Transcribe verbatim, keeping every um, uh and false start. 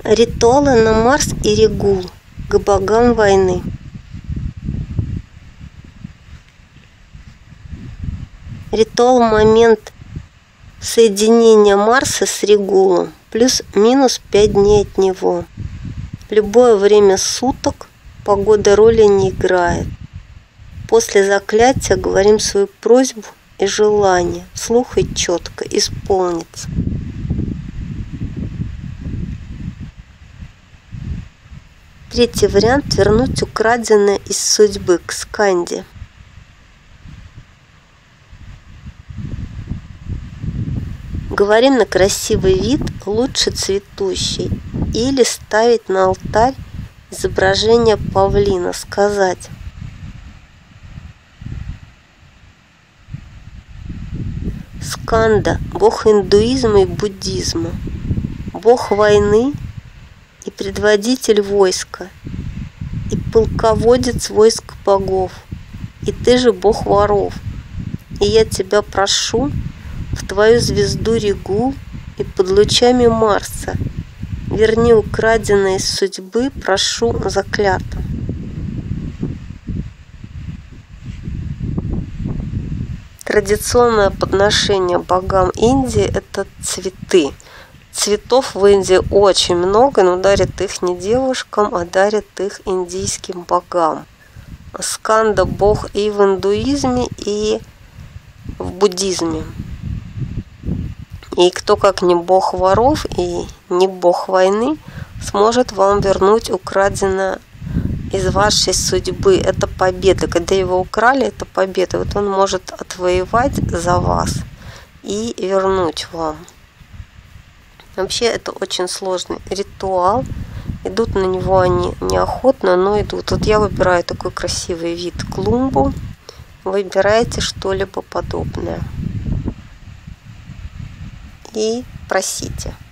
Ритуалы на Марс и Регул к богам войны. Ритуал в момент соединения Марса с Регулом, плюс-минус пять дней от него. Любое время суток, погода роли не играет. После заклятия говорим свою просьбу и желание, вслух и четко исполнится. Третий вариант – вернуть украденное из судьбы к сканде. Говорим на красивый вид, лучше цветущий, или ставить на алтарь изображение павлина, сказать: Сканда, бог индуизма и буддизма, бог войны и предводитель войска, и полководец войск богов, и ты же бог воров, и я тебя прошу в твою звезду Регул и под лучами Марса верни украденное из судьбы, прошу заклято. Традиционное подношение богам Индии – это цветы. Цветов в Индии очень много, но дарят их не девушкам, а дарят их индийским богам. Сканда – бог и в индуизме, и в буддизме. И кто, как не бог воров и не бог войны, сможет вам вернуть украденное из вашей судьбы. Это победа. Когда его украли, это победа. Вот он может отвоевать за вас и вернуть вам. Вообще это очень сложный ритуал. Идут на него они неохотно, но идут. Вот я выбираю такой красивый вид клумбу. Выбирайте что-либо подобное. И просите.